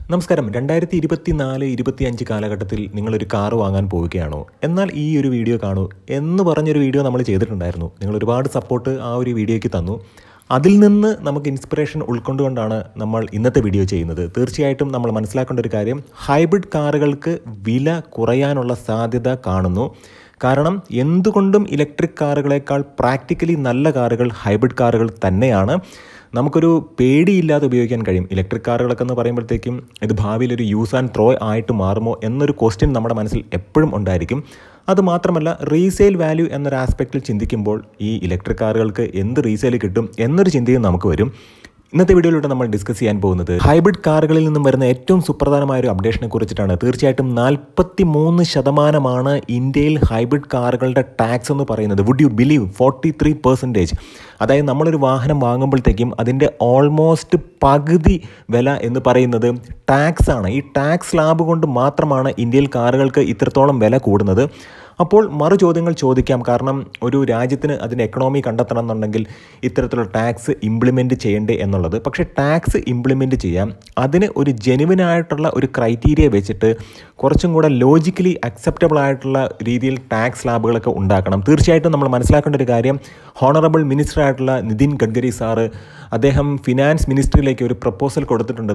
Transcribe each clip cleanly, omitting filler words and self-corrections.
നമസ്കാരം. 2024-25 കാലഘട്ടത്തിൽ നിങ്ങളൊരു കാർ വാങ്ങാൻ പോവുകയാണോ? എന്നാൽ ഈ ഒരു വീഡിയോ കാണൂ എന്ന് പറഞ്ഞൊരു വീഡിയോ നമ്മൾ ചെയ്തിട്ടുണ്ടായിരുന്നു. നിങ്ങൾ ഒരുപാട് സപ്പോർട്ട് ആ ഒരു വീഡിയോയ്ക്ക് തന്നു. അതിൽ നിന്ന് നമുക്ക് ഇൻസ്പിറേഷൻ ഉൾക്കൊണ്ടുകൊണ്ടാണ് നമ്മൾ ഇന്നത്തെ വീഡിയോ ചെയ്യുന്നത്. തീർച്ചയായിട്ടും നമ്മൾ മനസ്സിലാക്കേണ്ട ഒരു കാര്യം, ഹൈബ്രിഡ് കാറുകൾക്ക് വില കുറയാനുള്ള സാധ്യത കാണുന്നു. കാരണം എന്തുകൊണ്ടും ഇലക്ട്രിക് കാറുകളേക്കാൾ പ്രാക്ടിക്കലി നല്ല കാറുകൾ ഹൈബ്രിഡ് കാറുകൾ തന്നെയാണ്. നമുക്കൊരു പേടിയില്ലാതെ ഉപയോഗിക്കാൻ കഴിയും. ഇലക്ട്രിക് കാറുകളൊക്കെ എന്ന് പറയുമ്പോഴത്തേക്കും ഇത് ഭാവിയിൽ ഒരു യൂസ് ആൻഡ് ത്രോ ആയിട്ട് മാറുമോ എന്നൊരു ക്വസ്റ്റ്യൻ നമ്മുടെ മനസ്സിൽ എപ്പോഴും ഉണ്ടായിരിക്കും. അതുമാത്രമല്ല, റീസെയിൽ വാല്യൂ എന്നൊരു ആസ്പെക്റ്റിൽ ചിന്തിക്കുമ്പോൾ ഈ ഇലക്ട്രിക് കാറുകൾക്ക് എന്ത് റീസെയിൽ കിട്ടും എന്നൊരു ചിന്തയും നമുക്ക് വരും. ഇന്നത്തെ വീഡിയോയിലൂടെ നമ്മൾ ഡിസ്കസ് ചെയ്യാൻ പോകുന്നത് ഹൈബ്രിഡ് കാറുകളിൽ നിന്നും വരുന്ന ഏറ്റവും സുപ്രധാനമായ ഒരു അപ്ഡേഷനെ കുറിച്ചിട്ടാണ്. തീർച്ചയായിട്ടും 43% ഇന്ത്യയിൽ ഹൈബ്രിഡ് കാറുകളുടെ ടാക്സ് എന്ന് പറയുന്നത്. Would you believe 43%? അതായത് നമ്മളൊരു വാഹനം വാങ്ങുമ്പോഴത്തേക്കും അതിൻ്റെ ഓൾമോസ്റ്റ് പകുതി വില എന്ന് പറയുന്നത് ടാക്സ് ആണ്. ഈ ടാക്സ് ലാഭം കൊണ്ട് മാത്രമാണ് ഇന്ത്യയിൽ കാറുകൾക്ക് ഇത്രത്തോളം വില കൂടുന്നത്. അപ്പോൾ മറു ചോദ്യങ്ങൾ ചോദിക്കാം. കാരണം ഒരു രാജ്യത്തിന് അതിൻ്റെ എക്കണോമി കണ്ടെത്തണം എന്നുണ്ടെങ്കിൽ ഇത്തരത്തിലുള്ള ടാക്സ് ഇംപ്ലിമെൻറ്റ് ചെയ്യേണ്ടേ എന്നുള്ളത്. പക്ഷേ ടാക്സ് ഇംപ്ലിമെൻറ്റ് ചെയ്യാം, അതിന് ഒരു ജെനുവിനായിട്ടുള്ള ഒരു ക്രൈറ്റീരിയ വെച്ചിട്ട് കുറച്ചും കൂടെ ലോജിക്കലി അക്സെപ്റ്റബിൾ ആയിട്ടുള്ള രീതിയിൽ ടാക്സ് ലാഭുകളൊക്കെ ഉണ്ടാക്കണം. തീർച്ചയായിട്ടും നമ്മൾ മനസ്സിലാക്കേണ്ട ഒരു കാര്യം, ഹോണറബിൾ മിനിസ്റ്റർ ആയിട്ടുള്ള നിതിൻ ഗഡ്കരി സാറ് അദ്ദേഹം ഫിനാൻസ് മിനിസ്ട്രിയിലേക്ക് ഒരു പ്രപ്പോസൽ കൊടുത്തിട്ടുണ്ട്.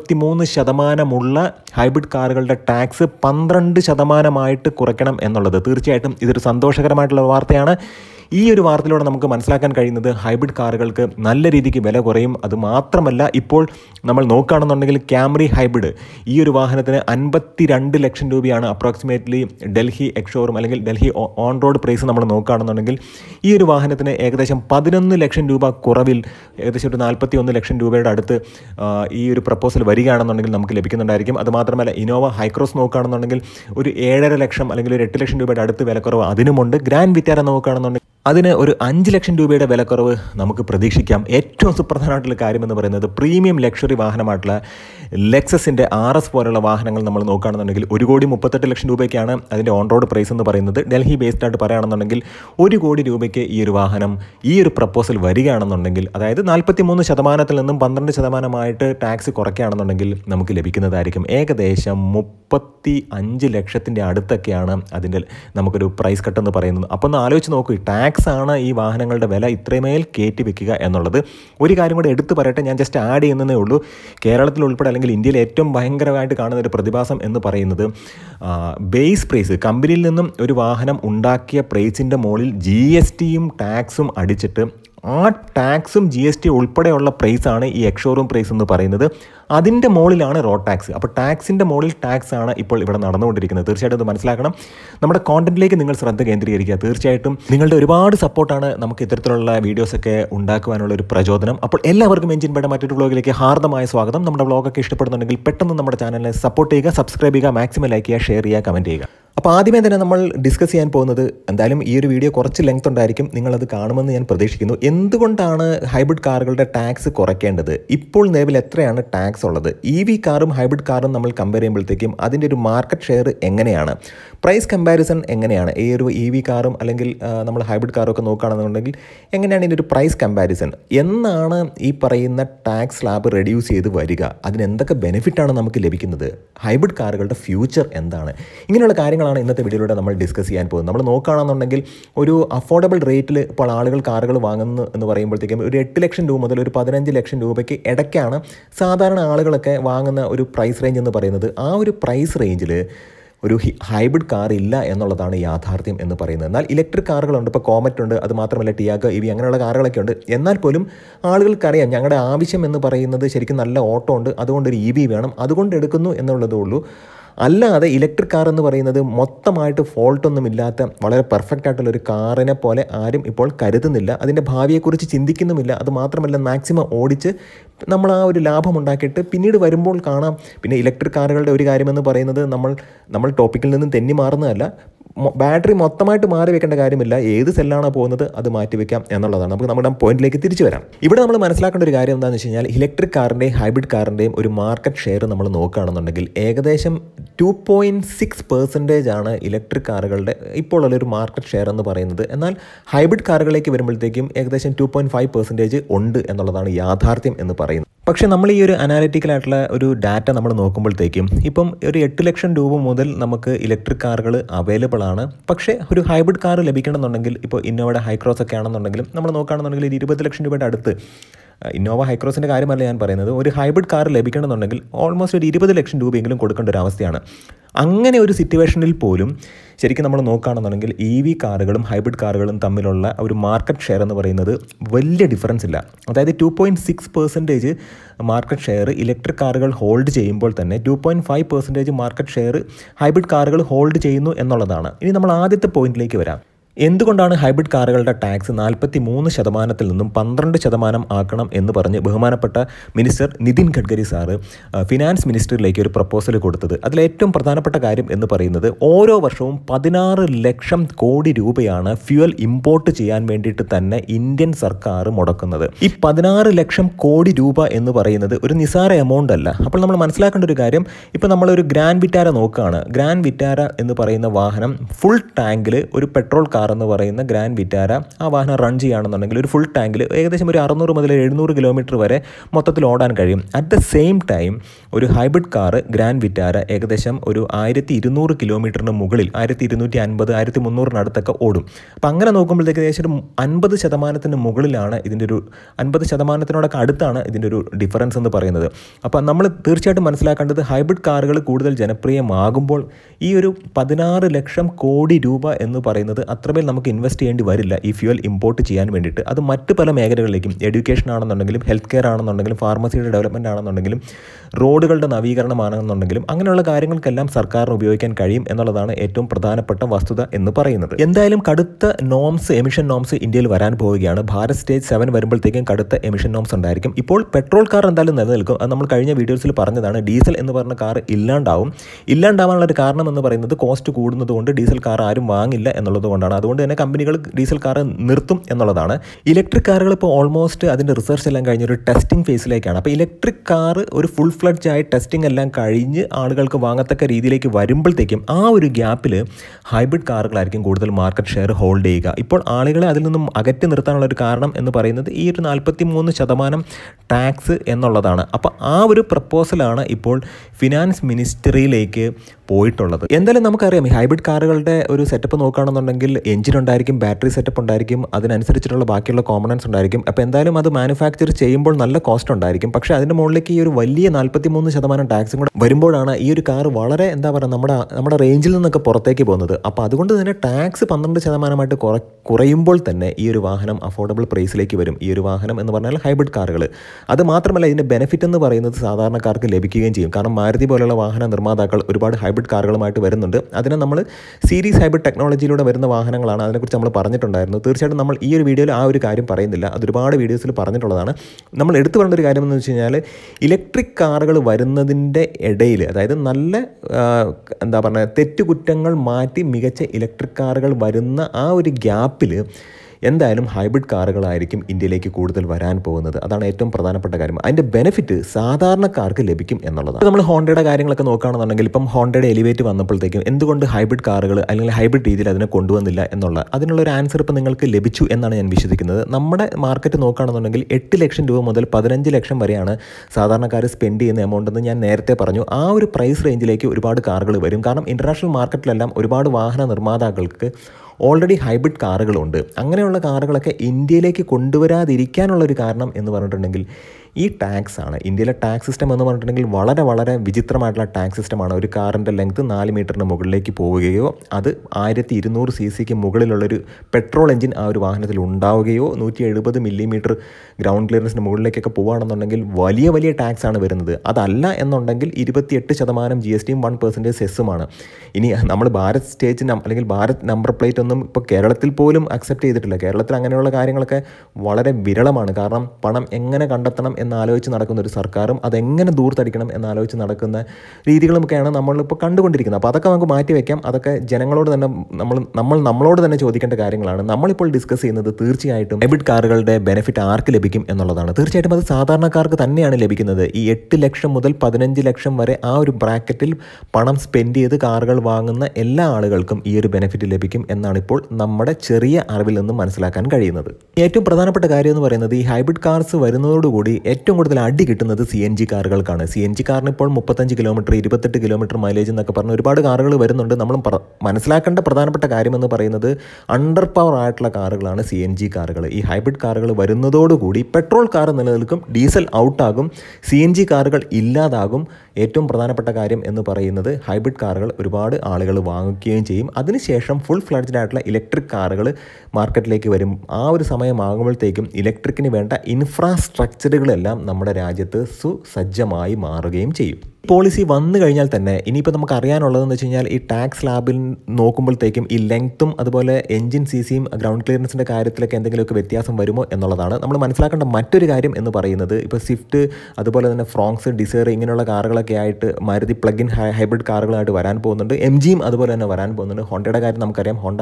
43% ഹൈബ്രിഡ് കാറുകളുടെ ടാക്സ് 12% കുറയ്ക്കണം എന്നുള്ളത്. തീർച്ചയായിട്ടും ഇതൊരു സന്തോഷകരമായിട്ടുള്ള വാർത്തയാണ്. ഈ ഒരു വാർത്തയിലൂടെ നമുക്ക് മനസ്സിലാക്കാൻ കഴിയുന്നത് ഹൈബ്രിഡ് കാറുകൾക്ക് നല്ല രീതിക്ക് വില കുറയും. അതുമാത്രമല്ല, ഇപ്പോൾ നമ്മൾ നോക്കുകയാണെന്നുണ്ടെങ്കിൽ ക്യാമറി ഹൈബ്രിഡ് ഈ ഒരു വാഹനത്തിന് 52 ലക്ഷം രൂപയാണ് അപ്രോക്സിമേറ്റ്ലി ഡൽഹി എക്സ്ഷോറൂം അല്ലെങ്കിൽ ഡൽഹി ഓൺ റോഡ് പ്രൈസ് നമ്മൾ നോക്കുകയാണെന്നുണ്ടെങ്കിൽ ഈ ഒരു വാഹനത്തിന് ഏകദേശം 11 ലക്ഷം രൂപ കുറവിൽ ഏകദേശം ഒരു 41 ലക്ഷം രൂപയുടെ അടുത്ത് ഈ ഒരു പ്രപ്പോസൽ വരികയാണെന്നുണ്ടെങ്കിൽ നമുക്ക് ലഭിക്കുന്നുണ്ടായിരിക്കും. അതുമാത്രമല്ല, ഇനോവ ഹൈക്രോസ് നോക്കുകയാണെന്നുണ്ടെങ്കിൽ ഒരു 7.5 ലക്ഷം അല്ലെങ്കിൽ ഒരു 8 ലക്ഷം രൂപയുടെ അടുത്ത് വിലക്കുറവ് അതിനുമുണ്ട്. ഗ്രാൻഡ് വിറ്റാര നോക്കുകയാണെന്നുണ്ടെങ്കിൽ അതിന് ഒരു 5 ലക്ഷം രൂപയുടെ വിലക്കുറവ് നമുക്ക് പ്രതീക്ഷിക്കാം. ഏറ്റവും സുപ്രധാനമായിട്ടുള്ള കാര്യമെന്ന് പറയുന്നത് പ്രീമിയം ലക്ഷറി വാഹനമായിട്ടുള്ള ലെക്സസിൻ്റെ RS പോലുള്ള വാഹനങ്ങൾ നമ്മൾ നോക്കുകയാണെന്നുണ്ടെങ്കിൽ 1,38 ലക്ഷം രൂപയ്ക്കാണ് അതിൻ്റെ ഓൺ റോഡ് പ്രൈസ് എന്ന് പറയുന്നത്. ഡൽഹി ബേസ്ഡ് ആയിട്ട് പറയുകയാണെന്നുണ്ടെങ്കിൽ 1 കോടി രൂപയ്ക്ക് ഈ ഒരു വാഹനം ഈ ഒരു പ്രപ്പോസൽ വരികയാണെന്നുണ്ടെങ്കിൽ, അതായത് 43% നിന്നും 12% ടാക്സ് കുറയ്ക്കുകയാണെന്നുണ്ടെങ്കിൽ നമുക്ക് ലഭിക്കുന്നതായിരിക്കും. ഏകദേശം 35 ലക്ഷത്തിൻ്റെ അടുത്തൊക്കെയാണ് അതിൻ്റെ നമുക്കൊരു പ്രൈസ് കട്ടെന്ന് പറയുന്നത്. അപ്പോൾ ഒന്ന് ആലോചിച്ച് നോക്കൂ, ടാക്സ് ആണ് ഈ വാഹനങ്ങളുടെ വില ഇത്രമേൽ കയറ്റി വെക്കുക എന്നുള്ളത്. ഒരു കാര്യം കൂടെ എടുത്തു പറയട്ടെ, ഞാൻ ജസ്റ്റ് ആഡ് ചെയ്യുന്നതേ ഉള്ളൂ. കേരളത്തിൽ ഉൾപ്പെടെ അല്ലെങ്കിൽ ഇന്ത്യയിൽ ഏറ്റവും ഭയങ്കരമായിട്ട് കാണുന്ന ഒരു പ്രതിഭാസം എന്ന് പറയുന്നത് ബേസ് പ്രൈസ്, കമ്പനിയിൽ നിന്നും ഒരു വാഹനം ഉണ്ടാക്കിയ പ്രൈസിൻ്റെ മുകളിൽ GSTയും ടാക്സും അടിച്ചിട്ട് ആ ടാക്സും GST ഉൾപ്പെടെയുള്ള പ്രൈസാണ് ഈ എക്സ്ഷോറൂം പ്രൈസ് എന്ന് പറയുന്നത്. അതിൻ്റെ മുകളിലാണ് റോഡ് ടാക്സ്. അപ്പോൾ ടാക്സിൻ്റെ മുകളിൽ ടാക്സ് ആണ് ഇപ്പോൾ ഇവിടെ നടന്നുകൊണ്ടിരിക്കുന്നത്. തീർച്ചയായിട്ടും അത് മനസ്സിലാക്കണം. നമ്മുടെ കോണ്ടന്റിലേക്ക് നിങ്ങൾ ശ്രദ്ധ കേന്ദ്രീകരിക്കുക. തീർച്ചയായിട്ടും നിങ്ങളുടെ ഒരുപാട് സപ്പോർട്ടാണ് നമുക്ക് ഇത്തരത്തിലുള്ള വീഡിയോസൊക്കെ ഉണ്ടാക്കുവാനുള്ള ഒരു പ്രചോദനം. അപ്പോൾ എല്ലാവർക്കും എഞ്ചിൻപേടെ മറ്റൊരു വ്ളോഗിലേക്ക് ഹാർദമായ സ്വാഗതം. നമ്മുടെ വ്ളോഗൊക്കെ ഇഷ്ടപ്പെടുന്നുണ്ടെങ്കിൽ പെട്ടെന്ന് നമ്മുടെ ചാനലിനെ സപ്പോർട്ട് ചെയ്യുക, സബ്സ്ക്രൈബ് ചെയ്യുക, മാക്സിമം ലൈക്ക് ചെയ്യുക, ഷെയർ ചെയ്യുക, കമൻറ്റ് ചെയ്യുക. അപ്പോൾ ആദ്യമേ തന്നെ നമ്മൾ ഡിസ്കസ് ചെയ്യാൻ പോകുന്നത്, എന്തായാലും ഈ ഒരു വീഡിയോ കുറച്ച് ലെങ്ത് ഉണ്ടായിരിക്കും, നിങ്ങളത് കാണുമെന്ന് ഞാൻ പ്രതീക്ഷിക്കുന്നു. എന്തുകൊണ്ടാണ് ഹൈബ്രിഡ് കാറുകളുടെ ടാക്സ് കുറയ്ക്കേണ്ടത്? ഇപ്പോൾ നിലവിൽ എത്രയാണ് ടാക്സ് ഉള്ളത്? EV കാറും ഹൈബ്രിഡ് കാറും നമ്മൾ കമ്പയർ ചെയ്യുമ്പോഴത്തേക്കും അതിൻ്റെ ഒരു മാർക്കറ്റ് ഷെയർ എങ്ങനെയാണ്? പ്രൈസ് കമ്പാരിസൺ എങ്ങനെയാണ്? ഈ ഒരു EV കാറും അല്ലെങ്കിൽ നമ്മൾ ഹൈബ്രിഡ് കാറും ഒക്കെ നോക്കുകയാണെന്നുണ്ടെങ്കിൽ എങ്ങനെയാണ് ഇതിൻ്റെ ഒരു പ്രൈസ് കമ്പാരിസൺ? എന്നാണ് ഈ പറയുന്ന ടാക്സ് സ്ലാബ് റെഡ്യൂസ് ചെയ്ത് വരിക? അതിന് എന്തൊക്കെ ബെനിഫിറ്റാണ് നമുക്ക് ലഭിക്കുന്നത്? ഹൈബ്രിഡ് കാറുകളുടെ ഫ്യൂച്ചർ എന്താണ്? ഇങ്ങനെയുള്ള കാര്യങ്ങളാണ് ഇന്നത്തെ വീഡിയോയിലൂടെ നമ്മൾ ഡിസ്കസ് ചെയ്യാൻ പോകുന്നത്. നമ്മൾ നോക്കുകയാണെന്നുണ്ടെങ്കിൽ ഒരു അഫോർഡബിൾ റേറ്റിൽ ഇപ്പോൾ ആളുകൾ കാറുകൾ വാങ്ങുന്നു എന്ന് പറയുമ്പോഴത്തേക്കും ഒരു 8 ലക്ഷം രൂപ മുതൽ ഒരു 15 ലക്ഷം രൂപയ്ക്ക് ഇടയ്ക്കാണ് സാധാരണ ആളുകളൊക്കെ വാങ്ങുന്ന ഒരു പ്രൈസ് റേഞ്ച് എന്ന് പറയുന്നത്. ആ ഒരു പ്രൈസ് റേഞ്ചിൽ ഒരു ഹൈബ്രിഡ് കാർ ഇല്ല എന്നുള്ളതാണ് യാഥാർത്ഥ്യം എന്ന് പറയുന്നത്. എന്നാൽ ഇലക്ട്രിക് കാറുകളുണ്ട്. ഇപ്പോൾ കോമറ്റ് ഉണ്ട്, അതുമാത്രമല്ല ടിയാഗോ, EV അങ്ങനെയുള്ള കാറുകളൊക്കെ ഉണ്ട്. എന്നാൽ പോലും ആളുകൾക്കറിയാം ഞങ്ങളുടെ ആവശ്യം എന്ന് പറയുന്നത് ശരിക്കും നല്ല ഓട്ടോ ഉണ്ട്, അതുകൊണ്ടൊരു EV വേണം, അതുകൊണ്ട് എടുക്കുന്നു എന്നുള്ളതേ ഉള്ളൂ. അല്ലാതെ ഇലക്ട്രിക് കാർ എന്ന് പറയുന്നത് മൊത്തമായിട്ട് ഫോൾട്ടൊന്നുമില്ലാത്ത വളരെ പെർഫെക്റ്റ് ആയിട്ടുള്ളൊരു കാറിനെ പോലെ ആരും ഇപ്പോൾ കരുതുന്നില്ല. അതിൻ്റെ ഭാവിയെക്കുറിച്ച് ചിന്തിക്കുന്നുമില്ല. അതുമാത്രമല്ല, മാക്സിമം ഓടിച്ച് നമ്മൾ ആ ഒരു ലാഭം ഉണ്ടാക്കിയിട്ട് പിന്നീട് വരുമ്പോൾ കാണാം. പിന്നെ ഇലക്ട്രിക് കാറുകളുടെ ഒരു കാര്യമെന്ന് പറയുന്നത് നമ്മൾ ടോപ്പിക്കിൽ നിന്നും തെന്നി മാറുന്നതല്ല, ബാറ്ററി മൊത്തമായിട്ട് മാറി വെക്കേണ്ട കാര്യമില്ല. ഏത് സെല്ലാണോ പോകുന്നത് അത് മാറ്റി വെക്കാം എന്നുള്ളതാണ്. നമുക്ക് നമ്മുടെ പോയിന്റിലേക്ക് തിരിച്ചു വരാം. ഇവിടെ നമ്മൾ മനസ്സിലാക്കേണ്ട ഒരു കാര്യം എന്താണെന്ന് വെച്ച് കഴിഞ്ഞാൽ, ഇലക്ട്രിക് കാറിൻ്റെയും ഹൈബ്രിഡ് കാറിൻ്റെയും ഒരു മാർക്കറ്റ് ഷെയർ നമ്മൾ നോക്കുകയാണെന്നുണ്ടെങ്കിൽ ഏകദേശം 2.6% ഇലക്ട്രിക് കാറുകളുടെ ഇപ്പോൾ ഉള്ളൊരു മാർക്കറ്റ് ഷെയർ എന്ന് പറയുന്നത്. എന്നാൽ ഹൈബ്രിഡ് കാറുകളിലേക്ക് വരുമ്പോഴത്തേക്കും ഏകദേശം 2.5% ഉണ്ട് എന്നുള്ളതാണ് യാഥാർത്ഥ്യം എന്ന് പറയുന്നത്. പക്ഷേ നമ്മൾ ഈ ഒരു അനാലിറ്റിക്കലായിട്ടുള്ള ഒരു ഡാറ്റ നമ്മൾ നോക്കുമ്പോഴത്തേക്കും ഇപ്പം ഒരു 8 ലക്ഷം രൂപ മുതൽ നമുക്ക് ഇലക്ട്രിക് കാറുകൾ അവൈലബിൾ ആണ്. പക്ഷേ ഒരു ഹൈബ്രിഡ് കാർ ലഭിക്കണമെന്നുണ്ടെങ്കിൽ ഇപ്പോൾ ഇന്നോവയുടെ ഹൈക്രോസ് ഒക്കെ ആണെന്നുണ്ടെങ്കിലും നമ്മൾ നോക്കുകയാണെന്നുണ്ടെങ്കിൽ 20 ലക്ഷം രൂപയുടെ അടുത്ത്, ഇന്നോവ ഹൈക്രോസിൻ്റെ കാര്യമല്ല ഞാൻ പറയുന്നത്, ഒരു ഹൈബ്രിഡ് കാർ ലഭിക്കണമെന്നുണ്ടെങ്കിൽ ഓൾമോസ്റ്റ് ഒരു 20 ലക്ഷം രൂപയെങ്കിലും കൊടുക്കേണ്ട ഒരു അവസ്ഥയാണ്. അങ്ങനെ ഒരു സിറ്റുവേഷനിൽ പോലും ശരിക്കും നമ്മൾ നോക്കുകയാണെന്നുണ്ടെങ്കിൽ EV കാറുകളും ഹൈബ്രിഡ് കാറുകളും തമ്മിലുള്ള ഒരു മാർക്കറ്റ് ഷെയർ എന്ന് പറയുന്നത് വലിയ ഡിഫറൻസ് ഇല്ല. അതായത് 2.6% മാർക്കറ്റ് ഷെയർ ഇലക്ട്രിക് കാറുകൾ ഹോൾഡ് ചെയ്യുമ്പോൾ തന്നെ 2.5% മാർക്കറ്റ് ഷെയർ ഹൈബ്രിഡ് കാറുകൾ ഹോൾഡ് ചെയ്യുന്നു എന്നുള്ളതാണ്. ഇനി നമ്മൾ ആദ്യത്തെ പോയിന്റിലേക്ക് വരാം. എന്തുകൊണ്ടാണ് ഹൈബ്രിഡ് കാറുകളുടെ ടാക്സ് 43% നിന്നും 12% ആക്കണം എന്ന് പറഞ്ഞ് ബഹുമാനപ്പെട്ട minister Nitin Gadkari sir finance മിനിസ്റ്ററിലേക്ക് ഒരു പ്രപ്പോസൽ കൊടുത്തത്? അതിലേറ്റവും പ്രധാനപ്പെട്ട കാര്യം എന്ന് പറയുന്നത് ഓരോ വർഷവും 16 ലക്ഷം കോടി രൂപയാണ് ഫ്യൂവൽ ഇമ്പോർട്ട് ചെയ്യാൻ വേണ്ടിയിട്ട് തന്നെ ഇന്ത്യൻ സർക്കാർ മുടക്കുന്നത്. ഈ 16 ലക്ഷം കോടി രൂപ എന്ന് പറയുന്നത് ഒരു നിസാര എമൗണ്ട് അല്ല. അപ്പോൾ നമ്മൾ മനസ്സിലാക്കേണ്ട ഒരു കാര്യം, ഇപ്പോൾ നമ്മളൊരു ഗ്രാൻഡ് വിറ്റാര നോക്കുകയാണ്. ഗ്രാൻഡ് വിറ്റാര എന്ന് പറയുന്ന വാഹനം ഫുൾ ടാങ്കിൽ ഒരു പെട്രോൾ കാർ എന്ന് പറയുന്ന ഗ്രാൻഡ് വിറ്റാര ആ വാഹനം റൺ ചെയ്യുകയാണെന്നുണ്ടെങ്കിൽ ഒരു ഫുൾ ടാങ്കിൽ ഏകദേശം ഒരു 600 മുതൽ 700 കിലോമീറ്റർ വരെ മൊത്തത്തിൽ ഓടാൻ കഴിയും. അറ്റ് ദ സെയിം ടൈം ഒരു ഹൈബ്രിഡ് കാർ ഗ്രാൻഡ് വിറ്റാര ഏകദേശം ഒരു 1200 കിലോമീറ്ററിന് മുകളിൽ 1250 1300 ഓടും. അപ്പോൾ അങ്ങനെ നോക്കുമ്പോഴത്തേക്ക് ഏകദേശം ഒരു 50% മുകളിലാണ് ഇതിൻ്റെ ഒരു 50%-നോടൊക്കെ അടുത്താണ് ഇതിൻ്റെ ഒരു ഡിഫറൻസ് എന്ന് പറയുന്നത്. അപ്പോൾ നമ്മൾ തീർച്ചയായിട്ടും മനസ്സിലാക്കേണ്ടത് ഹൈബ്രിഡ് കാറുകൾ കൂടുതൽ ജനപ്രിയമാകുമ്പോൾ ഈ ഒരു 16 ലക്ഷം കോടി രൂപ എന്ന് പറയുന്നത് അത്രമേൽ നമുക്ക് ഇൻവെസ്റ്റ് ചെയ്യേണ്ടി വരില്ല ഈ ഫ്യൂവൽ ഇമ്പോർട്ട് ചെയ്യാൻ വേണ്ടിയിട്ട്. അത് മറ്റ് പല മേഖലകളിലേക്കും, എഡ്യൂക്കേഷൻ ആണെന്നുണ്ടെങ്കിലും ഹെൽത്ത് കെയർ ആണെന്നുണ്ടെങ്കിലും ഫാർമസിയുടെ ഡെവലപ്മെൻറ്റ് ആണെന്നുണ്ടെങ്കിലും റോഡുകളുടെ നവീകരണമാണെന്നുണ്ടെങ്കിലും അങ്ങനെയുള്ള കാര്യങ്ങൾക്കെല്ലാം സർക്കാരിന് ഉപയോഗിക്കാൻ കഴിയും എന്നുള്ളതാണ് ഏറ്റവും പ്രധാനപ്പെട്ട വസ്തുത എന്ന് പറയുന്നത്. എന്തായാലും കടുത്ത എമിഷൻ നോംസ് ഇന്ത്യയിൽ വരാൻ പോവുകയാണ്. ഭാരത് സ്റ്റേജ് 7 വരുമ്പോഴത്തേക്കും കടുത്ത എമിഷൻ നോംസ് ഉണ്ടായിരിക്കും. ഇപ്പോൾ പെട്രോൾ കാർ എന്തായാലും നിലനിൽക്കും. അത് നമ്മൾ കഴിഞ്ഞ വീഡിയോസിൽ പറഞ്ഞതാണ്. ഡീസൽ എന്ന് പറഞ്ഞ കാർ ഇല്ലാണ്ടാവാനുള്ള ഒരു കാരണം എന്ന് പറയുന്നത് കോസ്റ്റ് കൂടുന്നതുകൊണ്ട് ഡീസൽ കാർ ആരും വാങ്ങില്ല എന്നുള്ളത് കൊണ്ടാണ്. അതുകൊണ്ട് തന്നെ കമ്പനികൾ ഡീസൽ കാർ നിർത്തും എന്നുള്ളതാണ്. ഇലക്ട്രിക് കാറുകൾ ഇപ്പോൾ ഓൾമോസ്റ്റ് അതിൻ്റെ റിസർച്ച് എല്ലാം കഴിഞ്ഞ് ഒരു ടെസ്റ്റിംഗ് ഫേസിലേക്കാണ്. അപ്പോൾ ഇലക്ട്രിക് കാർ ഒരു ഫുൾ ഫ്ലഡ്ജ് ആയി ടെസ്റ്റിംഗ് എല്ലാം കഴിഞ്ഞ് ആളുകൾക്ക് വാങ്ങത്തക്ക രീതിയിലേക്ക് വരുമ്പോഴത്തേക്കും ആ ഒരു ഗ്യാപ്പിൽ ഹൈബ്രിഡ് കാറുകളായിരിക്കും കൂടുതൽ മാർക്കറ്റ് ഷെയർ ഹോൾഡ് ചെയ്യുക. ഇപ്പോൾ ആളുകളെ അതിൽ നിന്നും അകറ്റി നിർത്താനുള്ള ഒരു കാരണം എന്ന് പറയുന്നത് ഈ ഒരു 43% ടാക്സ് എന്നുള്ളതാണ്. അപ്പോൾ ആ ഒരു പ്രപ്പോസലാണ് ഇപ്പോൾ ഫിനാൻസ് മിനിസ്റ്ററിയിലേക്ക് പോയിട്ടുള്ളത്. എന്തായാലും നമുക്കറിയാം ഈ ഹൈബ്രിഡ് കാറുകളുടെ ഒരു സെറ്റപ്പ് നോക്കുകയാണെന്നുണ്ടെങ്കിൽ എഞ്ചിൻ ഉണ്ടായിരിക്കും, ബാറ്ററി സെറ്റപ്പ് ഉണ്ടായിരിക്കും, അതിനനുസരിച്ചിട്ടുള്ള ബാക്കിയുള്ള കോമ്പണൻസ് ഉണ്ടായിരിക്കും. അപ്പോൾ എന്തായാലും അത് മാനുഫാക്ചർ ചെയ്യുമ്പോൾ നല്ല കോസ്റ്റ് ഉണ്ടായിരിക്കും. പക്ഷേ അതിൻ്റെ മുകളിലേക്ക് ഈ ഒരു വലിയ 43% ടാക്സും കൂടെ വരുമ്പോഴാണ് ഈ ഒരു കാർ വളരെ നമ്മുടെ റേഞ്ചിൽ നിന്നൊക്കെ പുറത്തേക്ക് പോകുന്നത്. അപ്പോൾ അതുകൊണ്ട് തന്നെ ടാക്സ് 12% കുറയുമ്പോൾ തന്നെ ഈ ഒരു വാഹനം അഫോർഡബിൾ പ്രൈസിലേക്ക് വരും. ഈ ഒരു വാഹനം എന്ന് പറഞ്ഞാൽ ഹൈബ്രിഡ് കാറുകൾ. അത് മാത്രമല്ല ഇതിൻ്റെ ബെനിഫിറ്റ് എന്ന് പറയുന്നത് സാധാരണക്കാർക്ക് ലഭിക്കുകയും ചെയ്യും. കാരണം മാരുതി പോലുള്ള വാഹന നിർമ്മാതാക്കൾ ഒരുപാട് ഹൈബ്രിഡ് കാറുകളുമായിട്ട് വരുന്നുണ്ട്. അതിനെ നമ്മൾ സീരീസ് ഹൈബ്രിഡ് ടെക്നോളജിയിലൂടെ വരുന്ന വാഹനങ്ങളാണ്. അതിനെക്കുറിച്ച് നമ്മൾ പറഞ്ഞിട്ടുണ്ടായിരുന്നു. തീർച്ചയായിട്ടും നമ്മൾ ഈ ഒരു വീഡിയോയിൽ ആ ഒരു കാര്യം പറയുന്നില്ല. അത് ഒരുപാട് വീഡിയോസിൽ പറഞ്ഞിട്ടുള്ളതാണ്. നമ്മൾ എടുത്തു പറയേണ്ട ഒരു കാര്യം എന്ന് വെച്ച് കഴിഞ്ഞാൽ ഇലക്ട്രിക് കാറുകൾ വരുന്നതിൻ്റെ ഇടയിൽ, അതായത് നല്ല തെറ്റുകുറ്റങ്ങൾ മാറ്റി മികച്ച ഇലക്ട്രിക് കാറുകൾ വരുന്ന ആ ഒരു ഗ്യാപ്പിൽ എന്തായാലും ഹൈബ്രിഡ് കാറുകളായിരിക്കും ഇന്ത്യയിലേക്ക് കൂടുതൽ വരാൻ പോകുന്നത്. അതാണ് ഏറ്റവും പ്രധാനപ്പെട്ട കാര്യം. അതിൻ്റെ ബെനിഫിറ്റ് സാധാരണക്കാർക്ക് ലഭിക്കും എന്നുള്ളതാണ്. നമ്മൾ ഹോണ്ടയുടെ കാര്യങ്ങളൊക്കെ നോക്കുകയാണെന്നുണ്ടെങ്കിൽ ഇപ്പം ഹോണ്ടയുടെ എലിവേറ്റ് വന്നപ്പോഴത്തേക്കും എന്തുകൊണ്ട് ഹൈബ്രിഡ് കാറുകൾ അല്ലെങ്കിൽ ഹൈബ്രിഡ് രീതിയിൽ അതിനെ കൊണ്ടുവന്നില്ല അതിനുള്ളൊരു ആൻസർ ഇപ്പം നിങ്ങൾക്ക് ലഭിച്ചു എന്നാണ് ഞാൻ വിശ്വസിക്കുന്നത്. നമ്മുടെ മാർക്കറ്റ് നോക്കുകയാണെന്നുണ്ടെങ്കിൽ 8 ലക്ഷം രൂപ മുതൽ 15 ലക്ഷം വരെയാണ് സാധാരണക്കാർ സ്പെൻഡ് ചെയ്യുന്ന എമൗണ്ട് എന്ന് ഞാൻ നേരത്തെ പറഞ്ഞു. ആ ഒരു പ്രൈസ് റേഞ്ചിലേക്ക് ഒരുപാട് കാറുകൾ വരും. കാരണം ഇൻ്റർനാഷണൽ മാർക്കറ്റിലെല്ലാം ഒരുപാട് വാഹന നിർമ്മാതാക്കൾക്ക് ഓൾറെഡി ഹൈബ്രിഡ് കാറുകളുണ്ട്. അങ്ങനെയുള്ള കാറുകളൊക്കെ ഇന്ത്യയിലേക്ക് കൊണ്ടുവരാതിരിക്കാനുള്ളൊരു കാരണം എന്ന് പറഞ്ഞിട്ടുണ്ടെങ്കിൽ ഈ ടാക്സ് ആണ്. ഇന്ത്യയിലെ ടാക്സ് സിസ്റ്റം എന്ന് പറഞ്ഞിട്ടുണ്ടെങ്കിൽ വളരെ വളരെ വിചിത്രമായിട്ടുള്ള ടാക്സ് സിസ്റ്റമാണ്. ഒരു കാറിൻ്റെ ലെങ്ത് 4 മീറ്ററിന് മുകളിലേക്ക് പോവുകയോ അത് 1200 cc മുകളിലുള്ളൊരു പെട്രോൾ എഞ്ചിൻ ആ ഒരു വാഹനത്തിൽ ഉണ്ടാവുകയോ 170 മില്ലിമീറ്റർ ഗ്രൗണ്ട് ക്ലിയറൻസിന് മുകളിലേക്കൊക്കെ പോകുകയാണെന്നുണ്ടെങ്കിൽ വലിയ വലിയ ടാക്സ് ആണ് വരുന്നത്. അതല്ല എന്നുണ്ടെങ്കിൽ 28% GSTയും 1% സെസ്സുമാണ്. ഇനി നമ്മൾ ഭാരത് സ്റ്റേജ് അല്ലെങ്കിൽ ഭാരത് നമ്പർ പ്ലേറ്റ് ഒന്നും ഇപ്പോൾ കേരളത്തിൽ പോലും അക്സെപ്റ്റ് ചെയ്തിട്ടില്ല. കേരളത്തിൽ അങ്ങനെയുള്ള കാര്യങ്ങളൊക്കെ വളരെ വിരളമാണ്. കാരണം പണം എങ്ങനെ കണ്ടെത്തണം എന്നാലോചിച്ച് നടക്കുന്ന ഒരു സർക്കാരും അതെങ്ങനെ ദൂർത്തടിക്കണം എന്നാലോചിച്ച് നടക്കുന്ന രീതികളുമൊക്കെയാണ് നമ്മളിപ്പോൾ കണ്ടുകൊണ്ടിരിക്കുന്നത്. അപ്പോൾ അതൊക്കെ നമുക്ക് മാറ്റി വയ്ക്കാം. അതൊക്കെ ജനങ്ങളോട് തന്നെ നമ്മളോട് തന്നെ ചോദിക്കേണ്ട കാര്യങ്ങളാണ്. നമ്മളിപ്പോൾ ഡിസ്കസ് ചെയ്യുന്നത് തീർച്ചയായിട്ടും ഹൈബ്രിഡ് കാറുകളുടെ ബെനിഫിറ്റ് ആർക്ക് ലഭിക്കും എന്നുള്ളതാണ്. തീർച്ചയായിട്ടും അത് സാധാരണക്കാർക്ക് തന്നെയാണ് ലഭിക്കുന്നത്. ഈ 8 ലക്ഷം മുതൽ 15 ലക്ഷം വരെ ആ ഒരു ബ്രാക്കറ്റിൽ പണം സ്പെൻഡ് ചെയ്ത് കാറുകൾ വാങ്ങുന്ന എല്ലാ ആളുകൾക്കും ഈ ഒരു ബെനിഫിറ്റ് ലഭിക്കും എന്നാണ് ഇപ്പോൾ നമ്മുടെ ചെറിയ അറിവിൽ നിന്ന് മനസ്സിലാക്കാൻ കഴിയുന്നത്. ഏറ്റവും പ്രധാനപ്പെട്ട കാര്യം എന്ന് പറയുന്നത് ഈ ഹൈബ്രിഡ് കാർസ് വരുന്നതോടുകൂടി ഏറ്റവും കൂടുതൽ അടി കിട്ടുന്നത് CNG കാറുകൾക്കാണ്. CNG കാറിന് ഇപ്പോൾ 35 കിലോമീറ്റർ 28 കിലോമീറ്റർ മൈലേജ് എന്നൊക്കെ പറഞ്ഞ് ഒരുപാട് കാറുകൾ വരുന്നുണ്ട്. നമ്മൾ മനസ്സിലാക്കേണ്ട പ്രധാനപ്പെട്ട കാര്യമെന്ന് പറയുന്നത് അണ്ടർ പവർ ആയിട്ടുള്ള കാറുകളാണ് CNG കാറുകൾ. ഈ ഹൈബ്രിഡ് കാറുകൾ വരുന്നതോടുകൂടി പെട്രോൾ കാർ നിലനിൽക്കും, ഡീസൽ ഔട്ടാകും, CNG കാറുകൾ ഇല്ലാതാകും. ഏറ്റവും പ്രധാനപ്പെട്ട കാര്യം എന്ന് പറയുന്നത് ഹൈബ്രിഡ് കാറുകൾ ഒരുപാട് ആളുകൾ വാങ്ങിക്കുകയും ചെയ്യും. അതിനുശേഷം ഫുൾ ഫ്ലഡ്ജ്ഡ് ആയിട്ടുള്ള ഇലക്ട്രിക് കാറുകൾ മാർക്കറ്റിലേക്ക് വരും. ആ ഒരു സമയമാകുമ്പോഴത്തേക്കും ഇലക്ട്രിക്കിന് വേണ്ട ഇൻഫ്രാസ്ട്രക്ചറുകളെല്ലാം നമ്മുടെ രാജ്യത്ത് സുസജ്ജമായി മാറുകയും ചെയ്യും. പോളിസി വന്നു കഴിഞ്ഞാൽ തന്നെ ഇനിയിപ്പോൾ നമുക്ക് അറിയാനുള്ളതെന്ന് വെച്ച് കഴിഞ്ഞാൽ ഈ ടാക്സ് ലാബിൽ നോക്കുമ്പോഴത്തേക്കും ഈ ലെങ്ത്തും അതുപോലെ എഞ്ചിൻ CCയും ഗ്രൗണ്ട് ക്ലിയറൻസിൻ്റെ കാര്യത്തിലൊക്കെ എന്തെങ്കിലുമൊക്കെ വ്യത്യാസം വരുമോ എന്നുള്ളതാണ്. നമ്മൾ മനസ്സിലാക്കേണ്ട മറ്റൊരു കാര്യം എന്ന് പറയുന്നത് ഇപ്പോൾ സ്വിഫ്റ്റ് അതുപോലെ തന്നെ ഫ്രോങ്സ്, ഡിസയർ ഇങ്ങനെയുള്ള കാറുകളൊക്കെ ആയിട്ട് മാരുതി പ്ലഗ് ഇൻ ഹൈബ്രിഡ് കാറുകളായിട്ട് വരാൻ പോകുന്നുണ്ട്. MGയും അതുപോലെ തന്നെ വരാൻ പോകുന്നുണ്ട്. ഹോണ്ടയുടെ കാര്യം നമുക്കറിയാം. Honda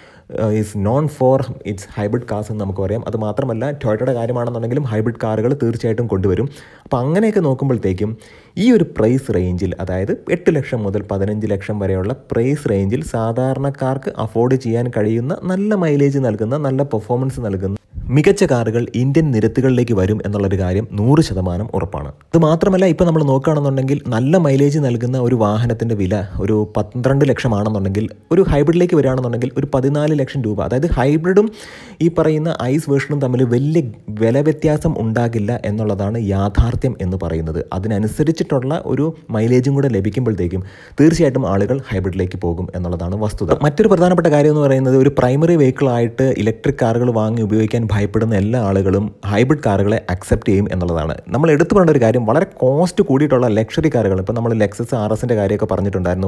is known for its hybrid cars എന്ന് നമുക്ക് പറയാം. അത് മാത്രമല്ല ടൊയോട്ടയുടെ കാര്യമാണെന്നുണ്ടെങ്കിലും ഹൈബ്രിഡ് കാറുകൾ തീർച്ചയായിട്ടും കൊണ്ടുവരും. അപ്പോൾ അങ്ങനെയൊക്കെ നോക്കുമ്പോഴത്തേക്കും ഈ ഒരു പ്രൈസ് റേഞ്ചിൽ, അതായത് 8 ലക്ഷം മുതൽ 15 ലക്ഷം വരെയുള്ള പ്രൈസ് റേഞ്ചിൽ സാധാരണക്കാർക്ക് അഫോർഡ് ചെയ്യാൻ കഴിയുന്ന നല്ല മൈലേജ് നൽകുന്ന, നല്ല പെർഫോമൻസ് നൽകുന്ന മികച്ച കാറുകൾ ഇന്ത്യൻ നിരത്തുകളിലേക്ക് വരും എന്നുള്ളൊരു കാര്യം 100% ഉറപ്പാണ്. അത് മാത്രമല്ല ഇപ്പോൾ നമ്മൾ നോക്കുകയാണെന്നുണ്ടെങ്കിൽ നല്ല മൈലേജ് നൽകുന്ന ഒരു വാഹനത്തിൻ്റെ വില ഒരു 12 ലക്ഷമാണെന്നുണ്ടെങ്കിൽ ഒരു ഹൈബ്രിഡിലേക്ക് വരികയാണെന്നുണ്ടെങ്കിൽ ഒരു 14 ലക്ഷം രൂപ. അതായത് ഹൈബ്രിഡും ഈ പറയുന്ന ഐസ് വേർഷനും തമ്മിൽ വലിയ വില വ്യത്യാസം ഉണ്ടാകില്ല എന്നുള്ളതാണ് യാഥാർത്ഥ്യം എന്ന് പറയുന്നത്. അതിനനുസരിച്ചിട്ടുള്ള ഒരു മൈലേജും കൂടെ ലഭിക്കുമ്പോഴത്തേക്കും തീർച്ചയായിട്ടും ആളുകൾ ഹൈബ്രിഡിലേക്ക് പോകും എന്നുള്ളതാണ് വസ്തുത. മറ്റൊരു പ്രധാനപ്പെട്ട കാര്യം എന്ന് പറയുന്നത് ഒരു പ്രൈമറി വെഹിക്കിളായിട്ട് ഇലക്ട്രിക് കാറുകൾ വാങ്ങി ഉപയോഗിക്കാൻ ഭയപ്പെടുന്ന എല്ലാ ആളുകളും ഹൈബ്രിഡ് കാറുകളെ അക്സെപ്റ്റ് ചെയ്യും എന്നുള്ളതാണ്. നമ്മൾ എടുത്തു പറയേണ്ട ഒരു കാര്യം, വളരെ കോസ്റ്റ് കൂടിയിട്ടുള്ള ലക്ഷറി കാറുകൾ, ഇപ്പോൾ നമ്മൾ ലെക്സസ് RSൻ്റെ കാര്യമൊക്കെ പറഞ്ഞിട്ടുണ്ടായിരുന്നു.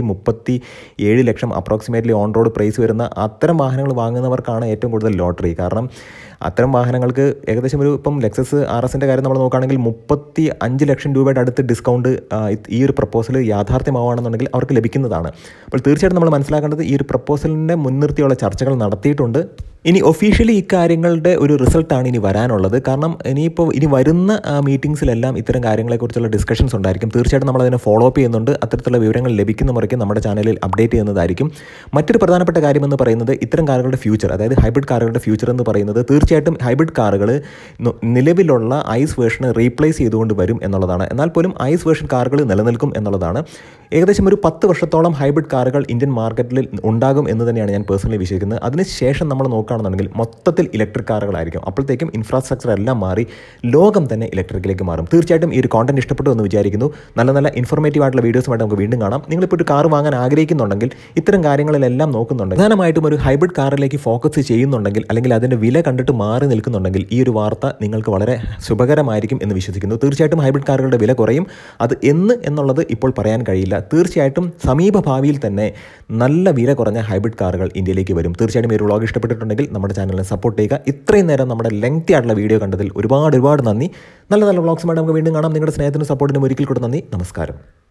1,37 ലക്ഷം അപ്രോക്സിമേറ്റ്ലി ഓൺ റോഡ് പ്രൈസ് വരുന്ന അത്തരം വാഹനങ്ങൾ വാങ്ങുന്നവർക്കാണ് ഏറ്റവും കൂടുതൽ ലോട്ടറി. കാരണം അത്തരം വാഹനങ്ങൾക്ക് ഏകദേശം ഇപ്പം ലെക്സസ് RSൻ്റെ കാര്യം നമ്മൾ നോക്കുകയാണെങ്കിൽ 35 ലക്ഷം രൂപയുടെ അടുത്ത് ഡിസ്കൗണ്ട് ഈ ഒരു പ്രപ്പോസൽ യാഥാർത്ഥ്യമാവുകയാണെന്നുണ്ടെങ്കിൽ അവർക്ക് ലഭിക്കുന്നതാണ്. അപ്പോൾ തീർച്ചയായിട്ടും നമ്മൾ മനസ്സിലാക്കേണ്ടത് ഈ ഒരു പ്രപ്പോസലിനെ മുൻനിർത്തിയുള്ള ചർച്ചകൾ നടത്തിയിട്ടുണ്ട്. ഇനി ഒഫീഷ്യലി ഇക്കാര്യങ്ങളുടെ ഒരു റിസൾട്ടാണ് ഇനി വരാനുള്ളത്. കാരണം ഇനി വരുന്ന മീറ്റിംഗ്സിലെല്ലാം ഇത്തരം കാര്യങ്ങളെക്കുറിച്ചുള്ള ഡിസ്കഷൻസ് ഉണ്ടായിരിക്കും. തീർച്ചയായിട്ടും നമ്മളതിനെ ഫോളോ അപ്പ് ചെയ്യുന്നുണ്ട്. അത്തരത്തിലുള്ള വിവരങ്ങൾ ലഭിക്കുന്ന മുറയ്ക്ക് നമ്മുടെ ചാനലിൽ അപ്ഡേറ്റ് ചെയ്യുന്നതായിരിക്കും. മറ്റൊരു പ്രധാനപ്പെട്ട കാര്യം എന്ന് പറയുന്നത് ഇത്തരം കാറുകളുടെ ഫ്യൂച്ചർ, അതായത് ഹൈബ്രിഡ് കാറുകളുടെ ഫ്യൂച്ചർ എന്ന് പറയുന്നത് തീർച്ചയായിട്ടും ഹൈബ്രിഡ് കാറുകൾ നിലവിലുള്ള ഐസ് വേർഷനെ റീപ്ലേസ് ചെയ്തുകൊണ്ട് വരും എന്നുള്ളതാണ്. എന്നാൽ പോലും ഐസ് വേർഷൻ കാറുകൾ നിലനിൽക്കും എന്നുള്ളതാണ്. ഏകദേശം ഒരു 10 വർഷത്തോളം ഹൈബ്രിഡ് കാറുകൾ ഇന്ത്യൻ മാർക്കറ്റിൽ ഉണ്ടാകും എന്ന് തന്നെയാണ് ഞാൻ പേഴ്സണലി വിശ്വസിക്കുന്നത്. അതിനുശേഷം നമ്മൾ നോക്കുകയാണെന്നുണ്ടെങ്കിൽ മൊത്തത്തിൽ ഇലക്ട്രിക് കാറുകളായിരിക്കും. അപ്പോഴത്തേക്കും ഇൻഫ്രാസ്ട്രക്ചർ എല്ലാം മാറി ലോകം തന്നെ ഇലക്ട്രിക്കിലേക്ക് മാറും. തീർച്ചയായിട്ടും ഈ ഒരു കോണ്ടന്റ് ഇഷ്ടപ്പെട്ടു എന്ന് വിചാരിക്കുന്നു. നല്ല ഇൻഫോർമേറ്റീവ് ആയിട്ടുള്ള വീഡിയോസുമായിട്ട് നമുക്ക് വീണ്ടും കാണാം. നിങ്ങളിപ്പോൾ ഒരു കാർ വാങ്ങാൻ ആഗ്രഹിക്കുന്നുണ്ടെങ്കിൽ, ഇത്തരം കാര്യങ്ങളിലെല്ലാം നോക്കുന്നുണ്ടെങ്കിൽ, പ്രധാനമായിട്ടും ഒരു ഹൈബ്രിഡ് കാറിലേക്ക് ഫോക്കസ് ചെയ്യുന്നുണ്ടെങ്കിൽ, അല്ലെങ്കിൽ അതിൻ്റെ വില കണ്ടിട്ട് മാറി നിൽക്കുന്നുണ്ടെങ്കിൽ ഈ ഒരു വാർത്ത നിങ്ങൾക്ക് വളരെ ശുഭകരമായിരിക്കും എന്ന് വിശ്വസിക്കുന്നു. തീർച്ചയായിട്ടും ഹൈബ്രിഡ് കാറുകളുടെ വില കുറയും. അത് എന്നുള്ളത് ഇപ്പോൾ പറയാൻ കഴിയില്ല. തീർച്ചയായിട്ടും സമീപ ഭാവിയിൽ തന്നെ നല്ല വില കുറഞ്ഞ ഹൈബ്രിഡ് കാറുകൾ ഇന്ത്യയിലേക്ക് വരും. തീർച്ചയായിട്ടും ഈ ഒരു വ്ളോഗ് ഇഷ്ടപ്പെട്ടിട്ടുണ്ടെങ്കിൽ നമ്മുടെ ചാനലിനെ സപ്പോർട്ട് ചെയ്യുക. ഇത്രയും നേരം നമ്മുടെ ലെങ്തി ആയിട്ടുള്ള വീഡിയോ കണ്ടതിൽ ഒരുപാട് നന്ദി. നല്ല വ്ളോഗ്സുമായിട്ട് നമുക്ക് വീണ്ടും കാണാം. നിങ്ങളുടെ സ്നേഹത്തിനും സപ്പോർട്ടിനും ഒരിക്കൽ കൂടെ നന്ദി. നമസ്കാരം.